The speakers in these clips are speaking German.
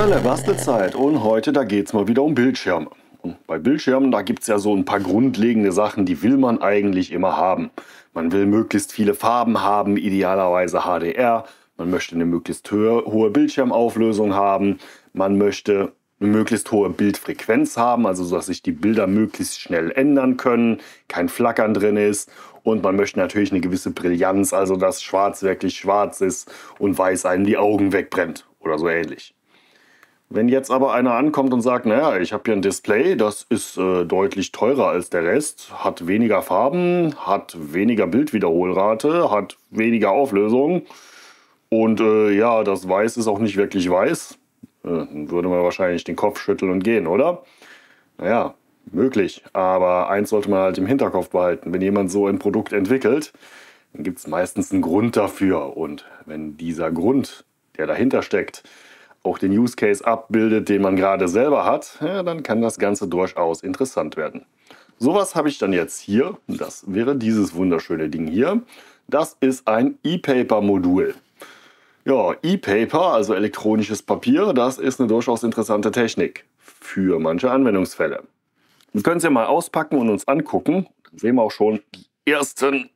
Hallöle, Bastelzeit und heute, da geht es mal wieder um Bildschirme. Und bei Bildschirmen, da gibt es ja so ein paar grundlegende Sachen, die will man eigentlich immer haben. Man will möglichst viele Farben haben, idealerweise HDR. Man möchte eine möglichst hohe Bildschirmauflösung haben. Man möchte eine möglichst hohe Bildfrequenz haben, also so dass sich die Bilder möglichst schnell ändern können, kein Flackern drin ist. Und man möchte natürlich eine gewisse Brillanz, also dass schwarz wirklich schwarz ist und weiß einem die Augen wegbrennt oder so ähnlich. Wenn jetzt aber einer ankommt und sagt, naja, ich habe hier ein Display, das ist deutlich teurer als der Rest, hat weniger Farben, hat weniger Bildwiederholrate, hat weniger Auflösung und ja, das Weiß ist auch nicht wirklich weiß, dann würde man wahrscheinlich den Kopf schütteln und gehen, oder? Naja, möglich, aber eins sollte man halt im Hinterkopf behalten. Wenn jemand so ein Produkt entwickelt, dann gibt es meistens einen Grund dafür. Und wenn dieser Grund, der dahinter steckt, auch den Use Case abbildet, den man gerade selber hat, ja, dann kann das Ganze durchaus interessant werden. Sowas habe ich dann jetzt hier. Das wäre dieses wunderschöne Ding hier. Das ist ein E-Paper-Modul. Ja, E-Paper, also elektronisches Papier, das ist eine durchaus interessante Technik für manche Anwendungsfälle. Wir können es ja mal auspacken und uns angucken. Dann sehen wir auch schon die ersten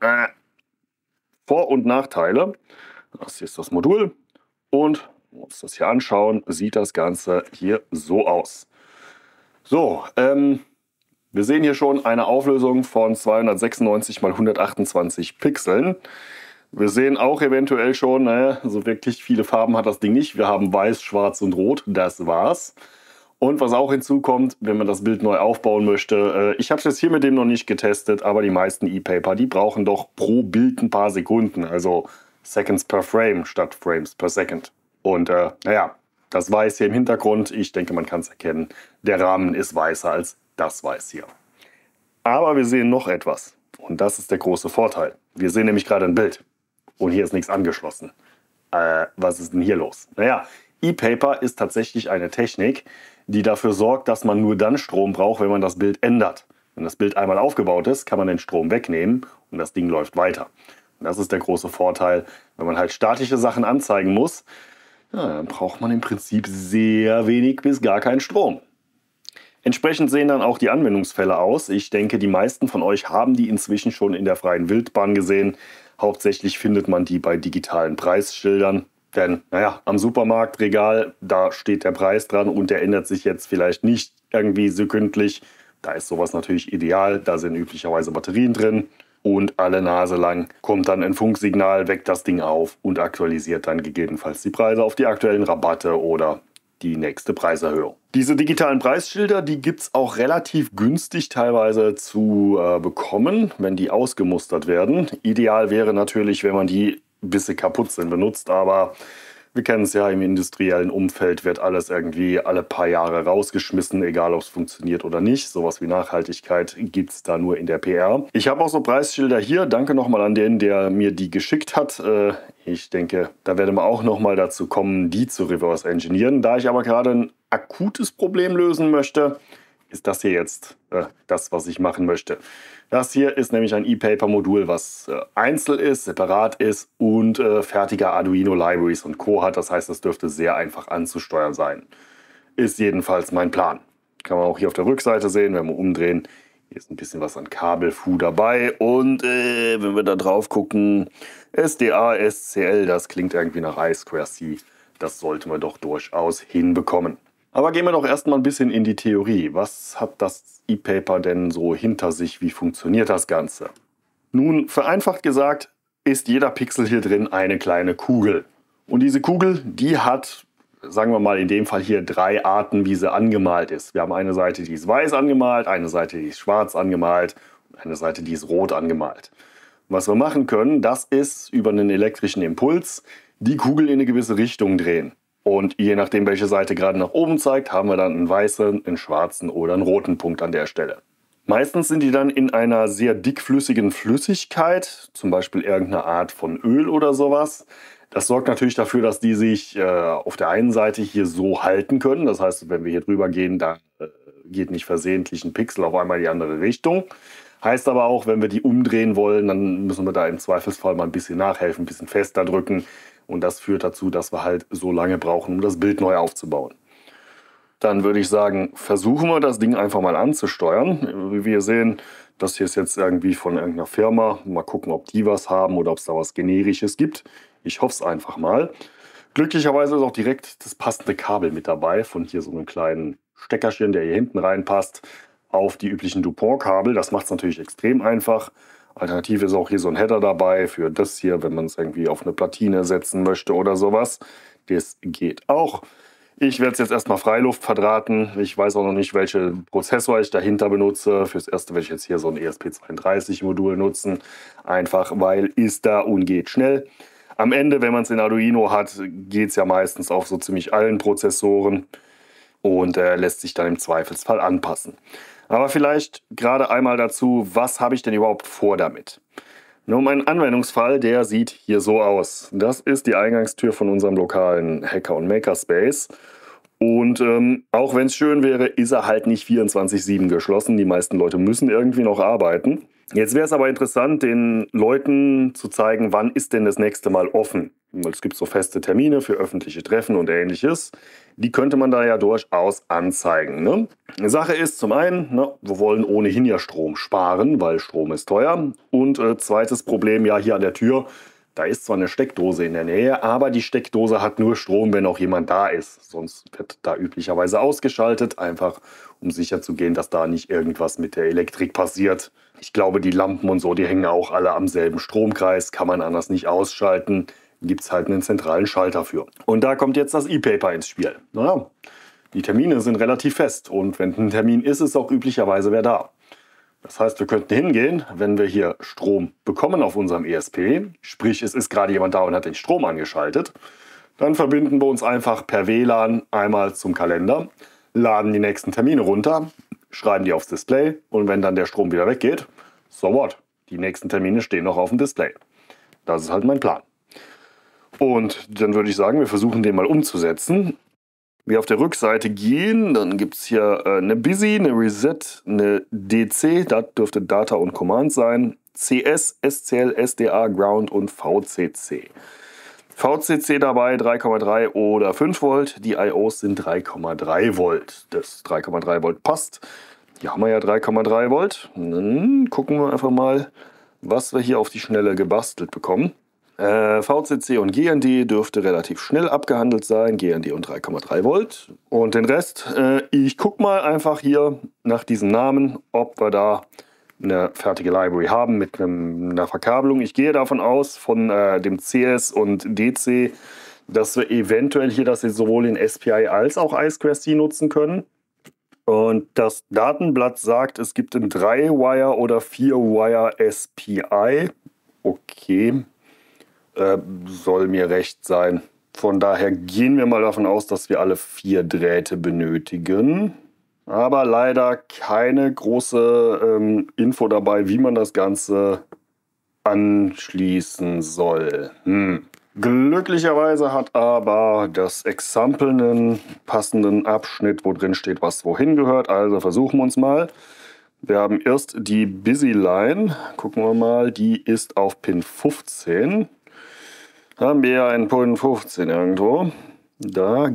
Vor- und Nachteile. Das hier ist das Modul und wenn wir uns das hier anschauen, sieht das Ganze hier so aus. So, wir sehen hier schon eine Auflösung von 296 x 128 Pixeln. Wir sehen auch eventuell schon, so wirklich viele Farben hat das Ding nicht. Wir haben Weiß, Schwarz und Rot, das war's. Und was auch hinzukommt, wenn man das Bild neu aufbauen möchte, ich habe es jetzt hier mit dem noch nicht getestet, aber die meisten E-Paper, die brauchen doch pro Bild ein paar Sekunden, also Seconds per Frame statt Frames per Second. Und naja, das Weiß hier im Hintergrund, ich denke, man kann es erkennen, der Rahmen ist weißer als das Weiß hier. Aber wir sehen noch etwas und das ist der große Vorteil. Wir sehen nämlich gerade ein Bild und hier ist nichts angeschlossen. Was ist denn hier los? Naja, E-Paper ist tatsächlich eine Technik, die dafür sorgt, dass man nur dann Strom braucht, wenn man das Bild ändert. Wenn das Bild einmal aufgebaut ist, kann man den Strom wegnehmen und das Ding läuft weiter. Und das ist der große Vorteil, wenn man halt statische Sachen anzeigen muss, ja, dann braucht man im Prinzip sehr wenig bis gar keinen Strom. Entsprechend sehen dann auch die Anwendungsfälle aus. Ich denke, die meisten von euch haben die inzwischen schon in der freien Wildbahn gesehen. Hauptsächlich findet man die bei digitalen Preisschildern. Denn, naja, am Supermarktregal, da steht der Preis dran und der ändert sich jetzt vielleicht nicht irgendwie sekündlich. Da ist sowas natürlich ideal, da sind üblicherweise Batterien drin und alle Nase lang kommt dann ein Funksignal, weckt das Ding auf und aktualisiert dann gegebenenfalls die Preise auf die aktuellen Rabatte oder die nächste Preiserhöhung. Diese digitalen Preisschilder, die gibt es auch relativ günstig teilweise zu bekommen, wenn die ausgemustert werden. Ideal wäre natürlich, wenn man die bis sie kaputt sind, benutzt, aber wir kennen es ja, im industriellen Umfeld wird alles irgendwie alle paar Jahre rausgeschmissen, egal ob es funktioniert oder nicht. Sowas wie Nachhaltigkeit gibt es da nur in der PR. Ich habe auch so Preisschilder hier. Danke nochmal an den, der mir die geschickt hat. Ich denke, da werden wir auch nochmal dazu kommen, die zu reverse engineeren. Da ich aber gerade ein akutes Problem lösen möchte, ist das hier jetzt das, was ich machen möchte. Das hier ist nämlich ein E-Paper-Modul, was einzeln ist, separat ist und fertige Arduino-Libraries und Co. hat. Das heißt, das dürfte sehr einfach anzusteuern sein. Ist jedenfalls mein Plan. Kann man auch hier auf der Rückseite sehen, wenn wir umdrehen. Hier ist ein bisschen was an Kabelfu dabei. Und wenn wir da drauf gucken, SDA, SCL, das klingt irgendwie nach I2C. Das sollten wir doch durchaus hinbekommen. Aber gehen wir doch erstmal ein bisschen in die Theorie. Was hat das E-Paper denn so hinter sich? Wie funktioniert das Ganze? Nun, vereinfacht gesagt, ist jeder Pixel hier drin eine kleine Kugel. Und diese Kugel, die hat, sagen wir mal in dem Fall hier, 3 Arten, wie sie angemalt ist. Wir haben eine Seite, die ist weiß angemalt, eine Seite, die ist schwarz angemalt und eine Seite, die ist rot angemalt. Was wir machen können, das ist über einen elektrischen Impuls die Kugel in eine gewisse Richtung drehen. Und je nachdem, welche Seite gerade nach oben zeigt, haben wir dann einen weißen, einen schwarzen oder einen roten Punkt an der Stelle. Meistens sind die dann in einer sehr dickflüssigen Flüssigkeit, zum Beispiel irgendeine Art von Öl oder sowas. Das sorgt natürlich dafür, dass die sich auf der einen Seite hier so halten können. Das heißt, wenn wir hier drüber gehen, da geht nicht versehentlich ein Pixel auf einmal in die andere Richtung. Heißt aber auch, wenn wir die umdrehen wollen, dann müssen wir da im Zweifelsfall mal ein bisschen nachhelfen, ein bisschen fester drücken. Und das führt dazu, dass wir halt so lange brauchen, um das Bild neu aufzubauen. Dann würde ich sagen, versuchen wir das Ding einfach mal anzusteuern. Wie wir sehen, das hier ist jetzt irgendwie von irgendeiner Firma. Mal gucken, ob die was haben oder ob es da was Generisches gibt. Ich hoffe es einfach mal. Glücklicherweise ist auch direkt das passende Kabel mit dabei, von hier so einem kleinen Steckerchen, der hier hinten reinpasst, auf die üblichen DuPont-Kabel. Das macht es natürlich extrem einfach. Alternativ ist auch hier so ein Header dabei für das hier, wenn man es irgendwie auf eine Platine setzen möchte oder sowas. Das geht auch. Ich werde es jetzt erstmal Freiluft verdrahten. Ich weiß auch noch nicht, welchen Prozessor ich dahinter benutze. Fürs Erste werde ich jetzt hier so ein ESP32-Modul nutzen. Einfach weil ist da und geht schnell. Am Ende, wenn man es in Arduino hat, geht es ja meistens auf so ziemlich allen Prozessoren und lässt sich dann im Zweifelsfall anpassen. Aber vielleicht gerade einmal dazu, was habe ich denn überhaupt vor damit? Nun, mein Anwendungsfall, der sieht hier so aus. Das ist die Eingangstür von unserem lokalen Hacker- und Makerspace. Und auch wenn es schön wäre, ist er halt nicht 24/7 geschlossen. Die meisten Leute müssen irgendwie noch arbeiten. Jetzt wäre es aber interessant, den Leuten zu zeigen, wann ist denn das nächste Mal offen. Es gibt so feste Termine für öffentliche Treffen und ähnliches. Die könnte man da ja durchaus anzeigen. Ne? Eine Sache ist zum einen, wir wollen ohnehin ja Strom sparen, weil Strom ist teuer. Und zweites Problem, ja hier an der Tür, da ist zwar eine Steckdose in der Nähe, aber die Steckdose hat nur Strom, wenn auch jemand da ist. Sonst wird da üblicherweise ausgeschaltet, einfach um sicherzugehen, dass da nicht irgendwas mit der Elektrik passiert. Ich glaube, die Lampen und so, die hängen auch alle am selben Stromkreis, kann man anders nicht ausschalten. Gibt es halt einen zentralen Schalter für. Und da kommt jetzt das E-Paper ins Spiel. Naja, die Termine sind relativ fest und wenn ein Termin ist, ist auch üblicherweise wer da. Das heißt, wir könnten hingehen, wenn wir hier Strom bekommen auf unserem ESP, sprich es ist gerade jemand da und hat den Strom angeschaltet, dann verbinden wir uns einfach per WLAN einmal zum Kalender, laden die nächsten Termine runter, schreiben die aufs Display und wenn dann der Strom wieder weggeht, so what? Die nächsten Termine stehen noch auf dem Display. Das ist halt mein Plan. Und dann würde ich sagen, wir versuchen den mal umzusetzen. Wir auf der Rückseite gehen, dann gibt es hier eine Busy, eine Reset, eine DC, das dürfte Data und Command sein, CS, SCL, SDA, Ground und VCC. VCC dabei 3,3 oder 5 Volt, die IOs sind 3,3 Volt. Das 3,3 Volt passt. Hier haben wir ja 3,3 Volt. Dann gucken wir einfach mal, was wir hier auf die Schnelle gebastelt bekommen. VCC und GND dürfte relativ schnell abgehandelt sein. GND und 3,3 Volt. Und den Rest, ich gucke mal einfach hier nach diesem Namen, ob wir da eine fertige Library haben mit einer Verkabelung. Ich gehe davon aus, von dem CS und DC, dass wir eventuell hier das jetzt sowohl in SPI als auch I2C nutzen können. Und das Datenblatt sagt, es gibt ein 3-Wire oder 4-Wire SPI. Okay. Soll mir recht sein. Von daher gehen wir mal davon aus, dass wir alle 4 Drähte benötigen. Aber leider keine große Info dabei, wie man das Ganze anschließen soll. Glücklicherweise hat aber das Example einen passenden Abschnitt, wo drin steht, was wohin gehört. Also versuchen wir uns mal. Wir haben erst die Busy Line. Gucken wir mal, die ist auf Pin 15. Haben wir ja einen Pin 15 irgendwo. Da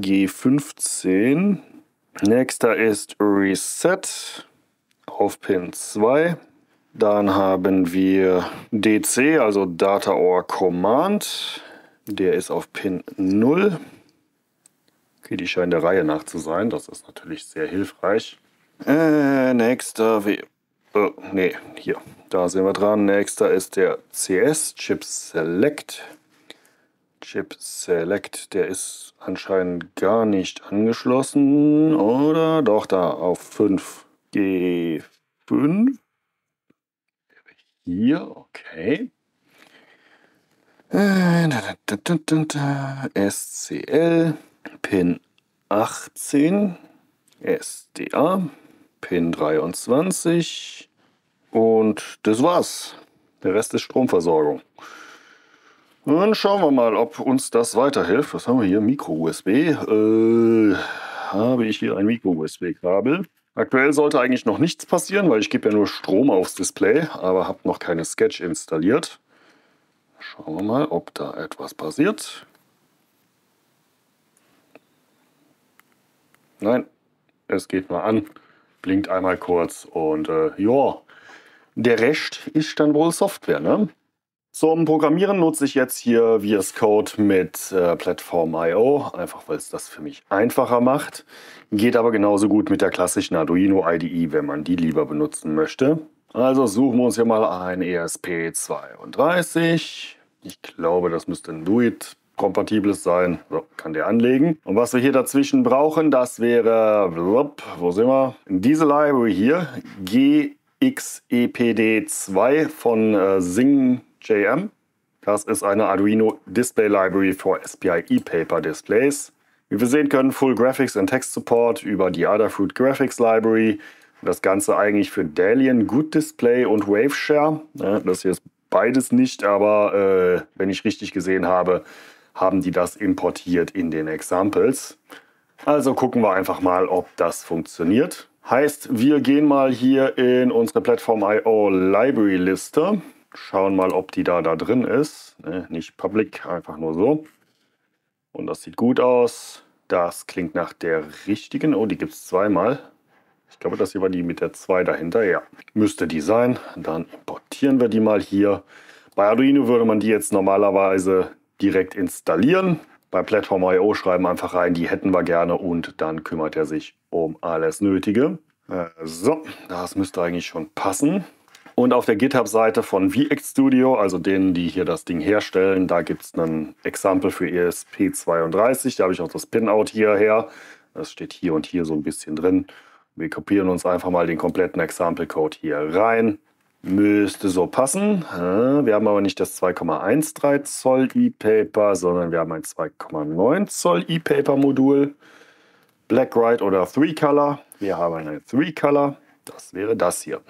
G15. Nächster ist Reset auf Pin 2. Dann haben wir DC, also Data or Command. Der ist auf Pin 0. Okay, die scheinen der Reihe nach zu sein. Das ist natürlich sehr hilfreich. Nächster hier. Da sind wir dran. Nächster ist der CS, Chip Select. Chip Select, der ist anscheinend gar nicht angeschlossen, oder? Doch, da auf 5. G5. Hier, okay. SCL, Pin 18, SDA, Pin 23 und das war's. Der Rest ist Stromversorgung. Dann schauen wir mal, ob uns das weiterhilft. Was haben wir hier? Micro-USB. Habe ich hier ein Micro-USB-Kabel. Aktuell sollte eigentlich noch nichts passieren, weil ich gebe ja nur Strom aufs Display, aber habe noch keine Sketch installiert. Schauen wir mal, ob da etwas passiert. Nein, es geht mal an, blinkt einmal kurz und ja, der Rest ist dann wohl Software, ne? Zum Programmieren nutze ich jetzt hier VS Code mit Platform.io, einfach weil es das für mich einfacher macht. Geht aber genauso gut mit der klassischen Arduino IDE, wenn man die lieber benutzen möchte. Also suchen wir uns hier mal ein ESP32. Ich glaube, das müsste ein NUIT-kompatibles sein. So, kann der anlegen. Und was wir hier dazwischen brauchen, das wäre, wo sind wir? Diese Library hier, GXEPD2 von SingJM. Das ist eine Arduino Display Library for SPI ePaper Displays. Wie wir sehen können, Full Graphics and Text Support über die Adafruit Graphics Library. Das Ganze eigentlich für Dalian, Good Display und Waveshare. Ja, das hier ist beides nicht, aber wenn ich richtig gesehen habe, haben die das importiert in den Examples. Also gucken wir einfach mal, ob das funktioniert. Heißt, wir gehen mal hier in unsere Platform.io Library Liste. Schauen mal, ob die da drin ist. Nicht public, einfach nur so. Und das sieht gut aus. Das klingt nach der richtigen. Oh, die gibt es zweimal. Ich glaube, das hier war die mit der 2 dahinter. Ja, müsste die sein. Dann importieren wir die mal hier. Bei Arduino würde man die jetzt normalerweise direkt installieren. Bei Platform.io schreiben einfach rein, die hätten wir gerne und dann kümmert er sich um alles Nötige. So, das müsste eigentlich schon passen. Und auf der GitHub-Seite von VX Studio, also denen, die hier das Ding herstellen, da gibt es ein Exempel für ESP32. Da habe ich auch das Pinout hierher. Das steht hier und hier so ein bisschen drin. Wir kopieren uns einfach mal den kompletten Example-Code hier rein. Müsste so passen. Wir haben aber nicht das 2,13 Zoll ePaper, sondern wir haben ein 2,9 Zoll ePaper-Modul. Black, White oder 3-Color. Wir haben eine 3-Color. Das wäre das hier.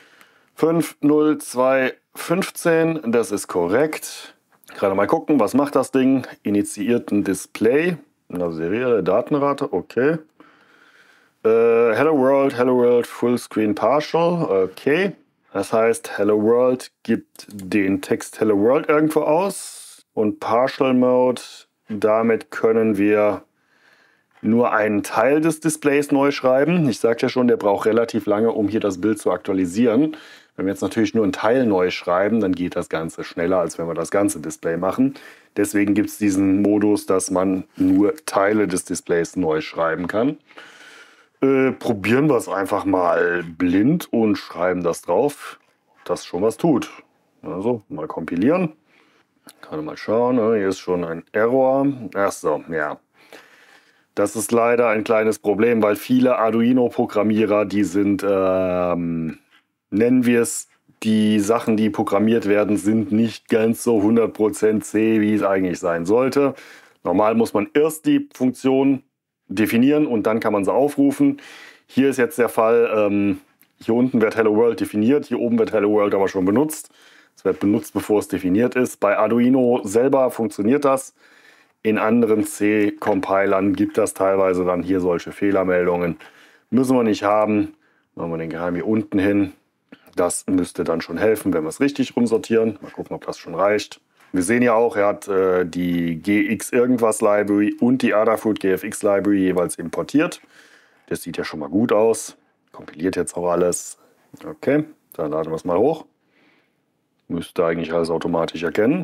50215, das ist korrekt. Gerade mal gucken, was macht das Ding? Initiiert ein Display. Eine serielle Datenrate, okay. Hello World, Full Screen Partial, okay. Das heißt, Hello World gibt den Text Hello World irgendwo aus. Und Partial Mode, damit können wir nur einen Teil des Displays neu schreiben. Ich sagte ja schon, der braucht relativ lange, um hier das Bild zu aktualisieren. Wenn wir jetzt natürlich nur einen Teil neu schreiben, dann geht das Ganze schneller, als wenn wir das ganze Display machen. Deswegen gibt es diesen Modus, dass man nur Teile des Displays neu schreiben kann. Probieren wir es einfach mal blind und schreiben das drauf, ob das schon was tut. Also mal kompilieren. Kann mal schauen, hier ist schon ein Error. Ach so, ja. Das ist leider ein kleines Problem, weil viele Arduino-Programmierer, die sind, nennen wir es, die Sachen, die programmiert werden, sind nicht ganz so 100% C, wie es eigentlich sein sollte. Normal muss man erst die Funktion definieren und dann kann man sie aufrufen. Hier ist jetzt der Fall, hier unten wird Hello World definiert, hier oben wird Hello World aber schon benutzt. Es wird benutzt, bevor es definiert ist. Bei Arduino selber funktioniert das. In anderen C-Compilern gibt das teilweise dann hier solche Fehlermeldungen. Müssen wir nicht haben. Machen wir den Geheim hier unten hin. Das müsste dann schon helfen, wenn wir es richtig rumsortieren. Mal gucken, ob das schon reicht. Wir sehen ja auch, er hat die GX irgendwas Library und die Adafruit GFX Library jeweils importiert. Das sieht ja schon mal gut aus. Kompiliert jetzt auch alles. Okay, dann laden wir es mal hoch. Müsste eigentlich alles automatisch erkennen.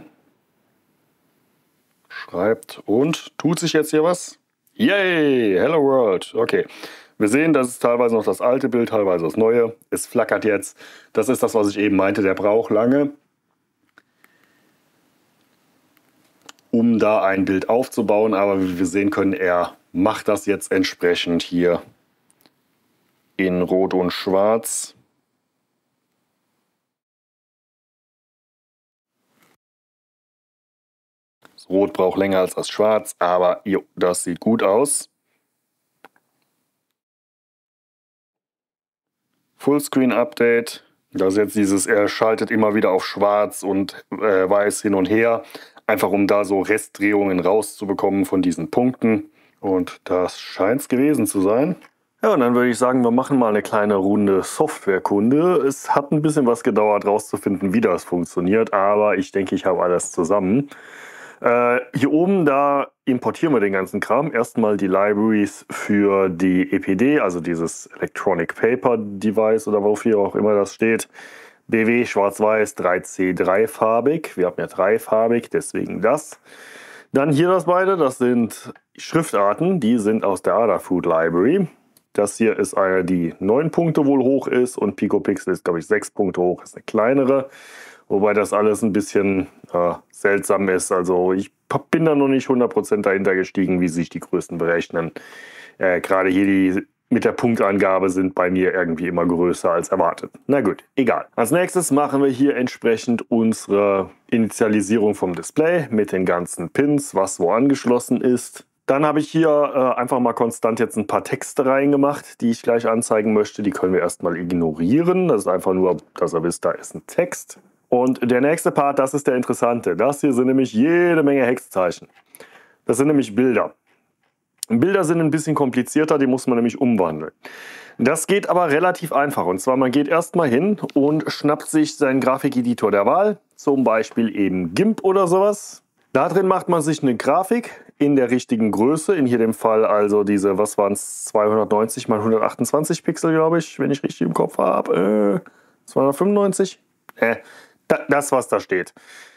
Schreibt und tut sich jetzt hier was? Yay, Hello World. Okay, wir sehen, das ist teilweise noch das alte Bild, teilweise das neue. Es flackert jetzt. Das ist das, was ich eben meinte. Der braucht lange, um da ein Bild aufzubauen. Aber wie wir sehen können, er macht das jetzt entsprechend hier in Rot und Schwarz. Das Rot braucht länger als das Schwarz, aber jo, das sieht gut aus. Fullscreen Update. Das ist jetzt dieses, er schaltet immer wieder auf Schwarz und Weiß hin und her. Einfach um da so Restdrehungen rauszubekommen von diesen Punkten. Und das scheint es gewesen zu sein. Ja, und dann würde ich sagen, wir machen mal eine kleine Runde Softwarekunde. Es hat ein bisschen was gedauert, rauszufinden, wie das funktioniert, aber ich denke, ich habe alles zusammen. Hier oben, da importieren wir den ganzen Kram. Erstmal die Libraries für die EPD, also dieses Electronic Paper Device oder wofür auch immer das steht. BW schwarz-weiß 3C dreifarbig. Wir haben ja dreifarbig, deswegen das. Dann hier das beide, das sind Schriftarten, die sind aus der Adafruit Library. Das hier ist eine, die 9 Punkte wohl hoch ist und PicoPixel ist, glaube ich, 6 Punkte hoch, ist eine kleinere. Wobei das alles ein bisschen seltsam ist. Also ich bin da noch nicht 100% dahinter gestiegen, wie sich die Größen berechnen. Gerade hier die mit der Punktangabe sind bei mir irgendwie immer größer als erwartet. Na gut, egal. Als nächstes machen wir hier entsprechend unsere Initialisierung vom Display mit den ganzen Pins, was wo angeschlossen ist. Dann habe ich hier einfach mal konstant jetzt ein paar Texte reingemacht, die ich gleich anzeigen möchte. Die können wir erstmal ignorieren. Das ist einfach nur, dass ihr wisst, da ist ein Text. Und der nächste Part, das ist der interessante. Das hier sind nämlich jede Menge Hexzeichen. Das sind nämlich Bilder. Bilder sind ein bisschen komplizierter, die muss man nämlich umwandeln. Das geht aber relativ einfach. Und zwar, man geht erstmal hin und schnappt sich seinen Grafikeditor der Wahl, zum Beispiel eben GIMP oder sowas. Da drin macht man sich eine Grafik in der richtigen Größe, in hier dem Fall also diese, was waren es, 290 mal 128 Pixel, glaube ich, wenn ich richtig im Kopf habe. 295? Das, was da steht.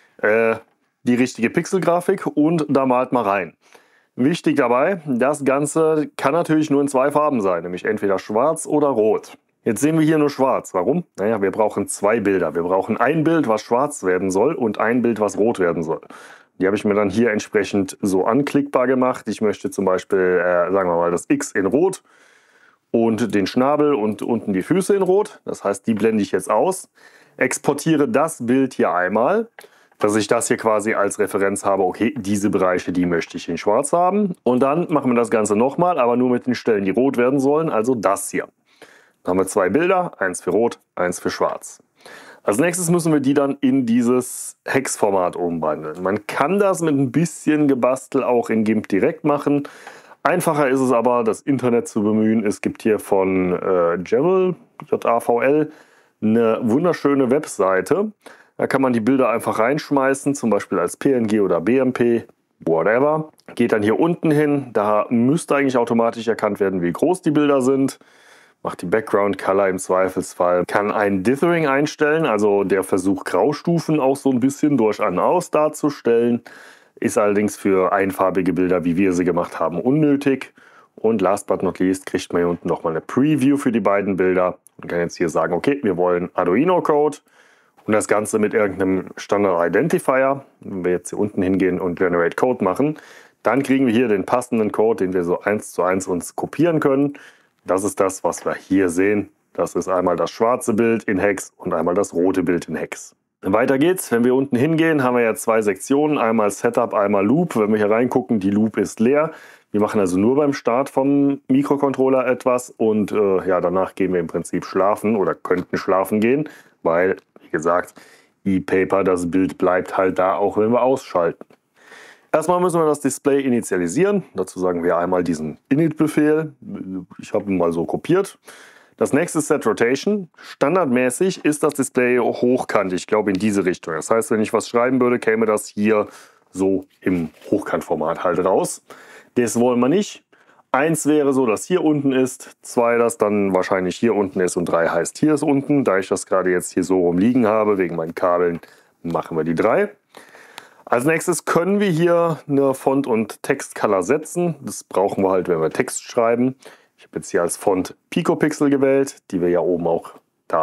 Die richtige Pixelgrafik und da malt man rein. Wichtig dabei, das Ganze kann natürlich nur in 2 Farben sein, nämlich entweder schwarz oder rot. Jetzt sehen wir hier nur schwarz. Warum? Naja, wir brauchen 2 Bilder. Wir brauchen ein Bild, was schwarz werden soll und ein Bild, was rot werden soll. Die habe ich mir dann hier entsprechend so anklickbar gemacht. Ich möchte zum Beispiel, sagen wir mal, das X in rot und den Schnabel und unten die Füße in rot. Das heißt, die blende ich jetzt aus. Exportiere das Bild hier einmal, dass ich das hier quasi als Referenz habe, okay, diese Bereiche, die möchte ich in schwarz haben. Und dann machen wir das Ganze nochmal, aber nur mit den Stellen, die rot werden sollen, also das hier. Dann haben wir 2 Bilder, eins für rot, eins für schwarz. Als nächstes müssen wir die dann in dieses Hex-Format umwandeln. Man kann das mit ein bisschen Gebastel auch in GIMP direkt machen. Einfacher ist es aber, das Internet zu bemühen. Es gibt hier von Javl, JAVL, eine wunderschöne Webseite. Da kann man die Bilder einfach reinschmeißen, zum Beispiel als PNG oder BMP, whatever. Geht dann hier unten hin, da müsste eigentlich automatisch erkannt werden, wie groß die Bilder sind. Macht die Background Color im Zweifelsfall. Kann ein Dithering einstellen, also der Versuch Graustufen auch so ein bisschen durch an aus darzustellen. Ist allerdings für einfarbige Bilder, wie wir sie gemacht haben, unnötig. Und last but not least kriegt man hier unten nochmal eine Preview für die beiden Bilder. Man kann jetzt hier sagen, okay, wir wollen Arduino-Code. Und das Ganze mit irgendeinem Standard-Identifier. Wenn wir jetzt hier unten hingehen und Generate Code machen, dann kriegen wir hier den passenden Code, den wir so 1:1 uns kopieren können. Das ist das, was wir hier sehen. Das ist einmal das schwarze Bild in Hex und einmal das rote Bild in Hex. Weiter geht's. Wenn wir unten hingehen, haben wir ja 2 Sektionen. Einmal Setup, einmal Loop. Wenn wir hier reingucken, die Loop ist leer. Wir machen also nur beim Start vom Mikrocontroller etwas und ja, danach gehen wir im Prinzip schlafen oder könnten schlafen gehen, weil, wie gesagt, ePaper, das Bild bleibt halt da, auch wenn wir ausschalten. Erstmal müssen wir das Display initialisieren. Dazu sagen wir einmal diesen Init-Befehl. Ich habe ihn mal so kopiert. Das nächste ist Set Rotation. Standardmäßig ist das Display hochkantig, ich glaube in diese Richtung. Das heißt, wenn ich was schreiben würde, käme das hier so im Hochkantformat halt raus. Das wollen wir nicht. 1 wäre so, dass hier unten ist, 2, dass dann wahrscheinlich hier unten ist und 3 heißt hier ist unten. Da ich das gerade jetzt hier so rumliegen habe, wegen meinen Kabeln, machen wir die 3. Als nächstes können wir hier eine Font- und Textcolor setzen. Das brauchen wir halt, wenn wir Text schreiben. Ich habe jetzt hier als Font PicoPixel gewählt, die wir ja oben auch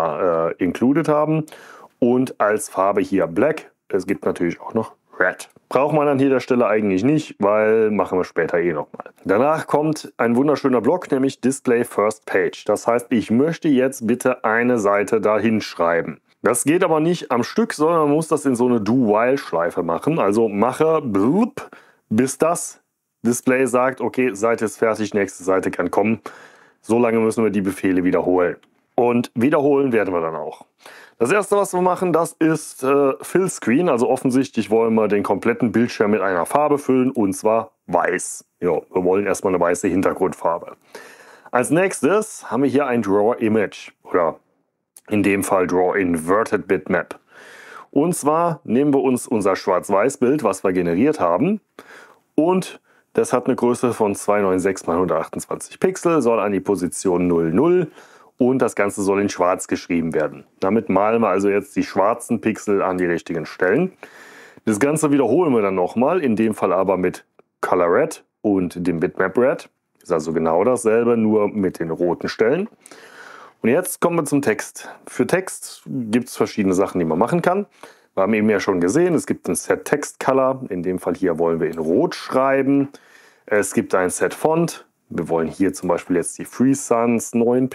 da included haben. Und als Farbe hier Black. Es gibt natürlich auch noch Red. Braucht man an jeder Stelle eigentlich nicht, weil machen wir später eh nochmal. Danach kommt ein wunderschöner Block, nämlich Display First Page. Das heißt, ich möchte jetzt bitte eine Seite dahin schreiben. Das geht aber nicht am Stück, sondern man muss das in so eine Do-While-Schleife machen. Also mache blub, bis das Display sagt, okay, Seite ist fertig, nächste Seite kann kommen. So lange müssen wir die Befehle wiederholen. Und wiederholen werden wir dann auch. Das erste, was wir machen, das ist Fill Screen. Also offensichtlich wollen wir den kompletten Bildschirm mit einer Farbe füllen, und zwar weiß. Ja, wir wollen erstmal eine weiße Hintergrundfarbe. Als nächstes haben wir hier ein Draw Image oder in dem Fall Draw Inverted Bitmap. Und zwar nehmen wir uns unser Schwarz-Weiß-Bild, was wir generiert haben, und das hat eine Größe von 296 x 128 Pixel, soll an die Position 00 und das Ganze soll in schwarz geschrieben werden. Damit malen wir also jetzt die schwarzen Pixel an die richtigen Stellen. Das Ganze wiederholen wir dann nochmal, in dem Fall aber mit Color Red und dem Bitmap Red. Ist also genau dasselbe, nur mit den roten Stellen. Und jetzt kommen wir zum Text. Für Text gibt es verschiedene Sachen, die man machen kann. Wir haben eben ja schon gesehen, es gibt ein Set Text Color. In dem Fall hier wollen wir in Rot schreiben. Es gibt ein Set Font. Wir wollen hier zum Beispiel jetzt die Free Sans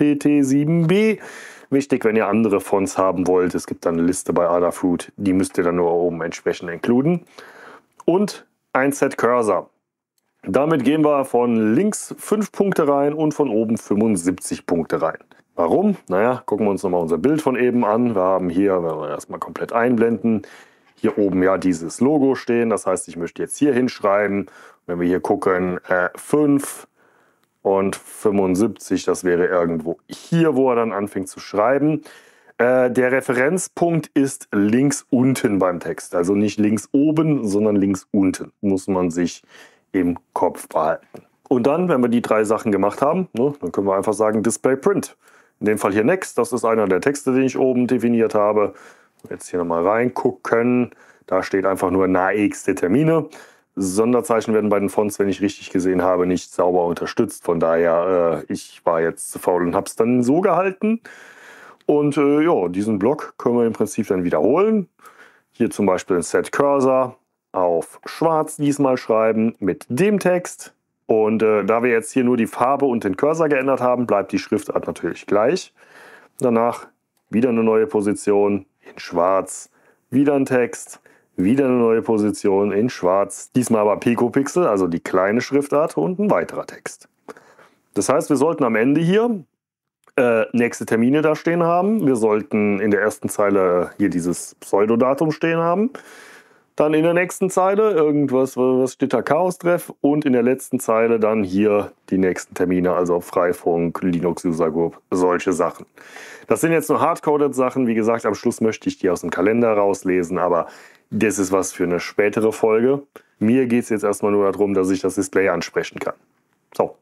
9PT7B. Wichtig, wenn ihr andere Fonts haben wollt, es gibt dann eine Liste bei Adafruit, die müsst ihr dann nur oben entsprechend inkluden. Und ein Set Cursor. Damit gehen wir von links 5 Punkte rein und von oben 75 Punkte rein. Warum? Naja, gucken wir uns nochmal unser Bild von eben an. Wir haben hier, wenn wir erstmal komplett einblenden, hier oben ja dieses Logo stehen. Das heißt, ich möchte jetzt hier hinschreiben. Wenn wir hier gucken, 5 und 75, das wäre irgendwo hier, wo er dann anfängt zu schreiben. Der Referenzpunkt ist links unten beim Text. Also nicht links oben, sondern links unten. Muss man sich im Kopf behalten. Und dann, wenn wir die 3 Sachen gemacht haben, ne, dann können wir einfach sagen Display Print. In dem Fall hier Next, das ist einer der Texte, den ich oben definiert habe. Jetzt hier nochmal reingucken. Da steht einfach nur nahex.de Termine. Sonderzeichen werden bei den Fonts, wenn ich richtig gesehen habe, nicht sauber unterstützt. Von daher, ich war jetzt zu faul und habe es dann so gehalten. Und ja, diesen Block können wir im Prinzip dann wiederholen. Hier zum Beispiel ein Set Cursor auf schwarz diesmal schreiben mit dem Text. Und da wir jetzt hier nur die Farbe und den Cursor geändert haben, bleibt die Schriftart natürlich gleich. Danach wieder eine neue Position in schwarz, wieder ein Text. Wieder eine neue Position in schwarz, diesmal aber Picopixel, also die kleine Schriftart und ein weiterer Text. Das heißt, wir sollten am Ende hier nächste Termine da stehen haben. Wir sollten in der ersten Zeile hier dieses Pseudodatum stehen haben. Dann in der nächsten Zeile irgendwas, was steht da, Chaos-Treff. Und in der letzten Zeile dann hier die nächsten Termine, also Freifunk, Linux User Group, solche Sachen. Das sind jetzt nur hardcoded Sachen. Wie gesagt, am Schluss möchte ich die aus dem Kalender rauslesen, aber das ist was für eine spätere Folge. Mir geht es jetzt erstmal nur darum, dass ich das Display ansprechen kann. So,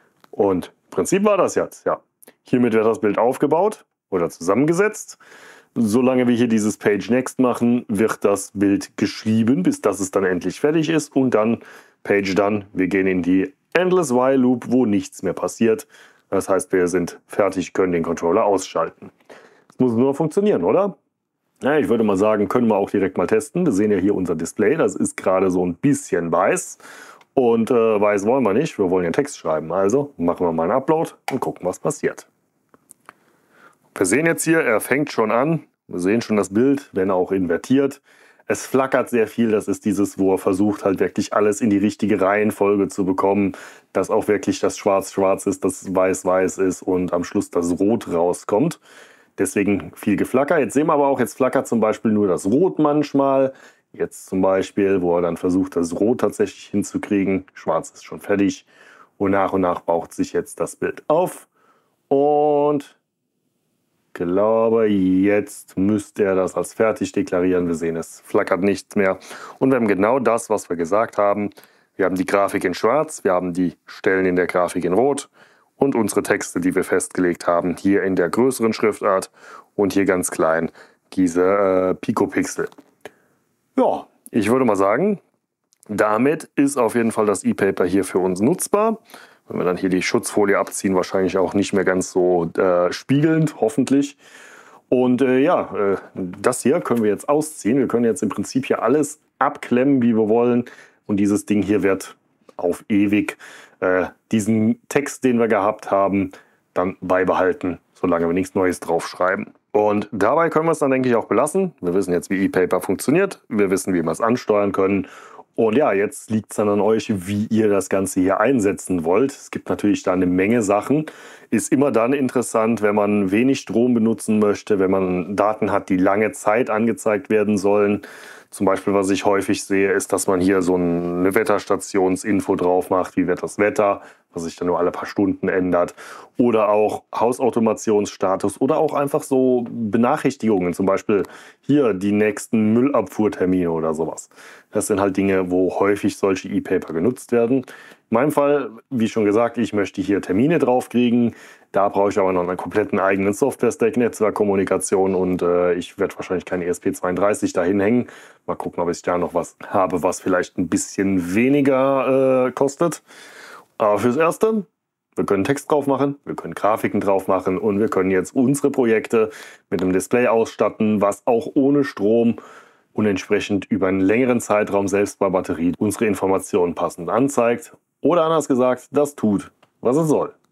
und im Prinzip war das jetzt, ja. Hiermit wird das Bild aufgebaut oder zusammengesetzt. Solange wir hier dieses Page Next machen, wird das Bild geschrieben, bis das es dann endlich fertig ist. Und dann Page Done. Wir gehen in die Endless While Loop, wo nichts mehr passiert. Das heißt, wir sind fertig, können den Controller ausschalten. Das muss nur funktionieren, oder? Ja, ich würde mal sagen, können wir auch direkt mal testen. Wir sehen ja hier unser Display. Das ist gerade so ein bisschen weiß. Und weiß wollen wir nicht. Wir wollen ja Text schreiben. Also machen wir mal einen Upload und gucken, was passiert. Wir sehen jetzt hier, er fängt schon an. Wir sehen schon das Bild, wenn auch invertiert. Es flackert sehr viel. Das ist dieses, wo er versucht, halt wirklich alles in die richtige Reihenfolge zu bekommen. Dass auch wirklich das Schwarz schwarz ist, das Weiß weiß ist und am Schluss das Rot rauskommt. Deswegen viel Geflacker. Jetzt sehen wir aber auch, jetzt flackert zum Beispiel nur das Rot manchmal. Jetzt zum Beispiel, wo er dann versucht, das Rot tatsächlich hinzukriegen. Schwarz ist schon fertig. Und nach baut sich jetzt das Bild auf. Und ich glaube, jetzt müsste er das als fertig deklarieren. Wir sehen, es flackert nichts mehr. Und wir haben genau das, was wir gesagt haben. Wir haben die Grafik in schwarz, wir haben die Stellen in der Grafik in rot und unsere Texte, die wir festgelegt haben, hier in der größeren Schriftart und hier ganz klein diese Picopixel. Ja, ich würde mal sagen, damit ist auf jeden Fall das E-Paper hier für uns nutzbar. Wenn wir dann hier die Schutzfolie abziehen, wahrscheinlich auch nicht mehr ganz so spiegelnd, hoffentlich. Und das hier können wir jetzt ausziehen. Wir können jetzt im Prinzip hier alles abklemmen, wie wir wollen. Und dieses Ding hier wird auf ewig diesen Text, den wir gehabt haben, dann beibehalten, solange wir nichts Neues draufschreiben. Und dabei können wir es dann, denke ich, auch belassen. Wir wissen jetzt, wie E-Paper funktioniert. Wir wissen, wie wir es ansteuern können. Und ja, jetzt liegt es dann an euch, wie ihr das Ganze hier einsetzen wollt. Es gibt natürlich da eine Menge Sachen. Ist immer dann interessant, wenn man wenig Strom benutzen möchte, wenn man Daten hat, die lange Zeit angezeigt werden sollen. Zum Beispiel, was ich häufig sehe, ist, dass man hier so eine Wetterstationsinfo drauf macht, wie wird das Wetter, was sich dann nur alle paar Stunden ändert. Oder auch Hausautomationsstatus oder auch einfach so Benachrichtigungen, zum Beispiel hier die nächsten Müllabfuhrtermine oder sowas. Das sind halt Dinge, wo häufig solche E-Paper genutzt werden. In meinem Fall, wie schon gesagt, ich möchte hier Termine draufkriegen. Da brauche ich aber noch einen kompletten eigenen Software-Stack, Netzwerkkommunikation und ich werde wahrscheinlich kein ESP32 dahin hängen. Mal gucken, ob ich da noch was habe, was vielleicht ein bisschen weniger kostet. Aber fürs Erste, wir können Text drauf machen, wir können Grafiken drauf machen und wir können jetzt unsere Projekte mit einem Display ausstatten, was auch ohne Strom und entsprechend über einen längeren Zeitraum selbst bei Batterie unsere Informationen passend anzeigt. Oder anders gesagt, das tut, was es soll.